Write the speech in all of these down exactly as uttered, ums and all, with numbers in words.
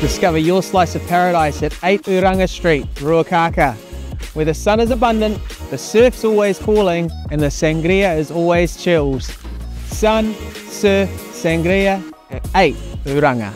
Discover your slice of paradise at eight Uranga Street, Ruakaka, where the sun is abundant, the surf's always calling, and the sangria is always chilled. Sun, surf, sangria at eight Uranga.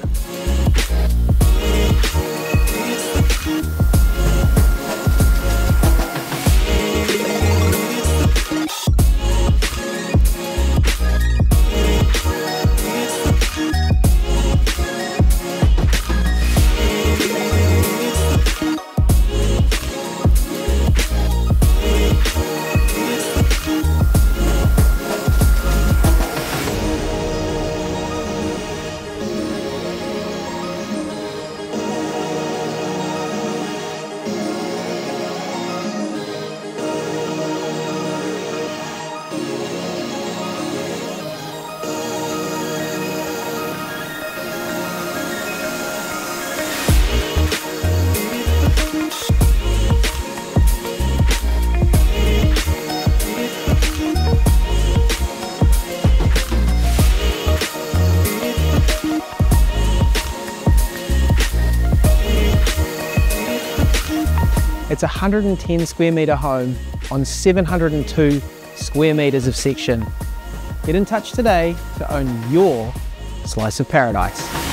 It's a one hundred ten square metre home on seven hundred two square metres of section. Get in touch today to own your slice of paradise.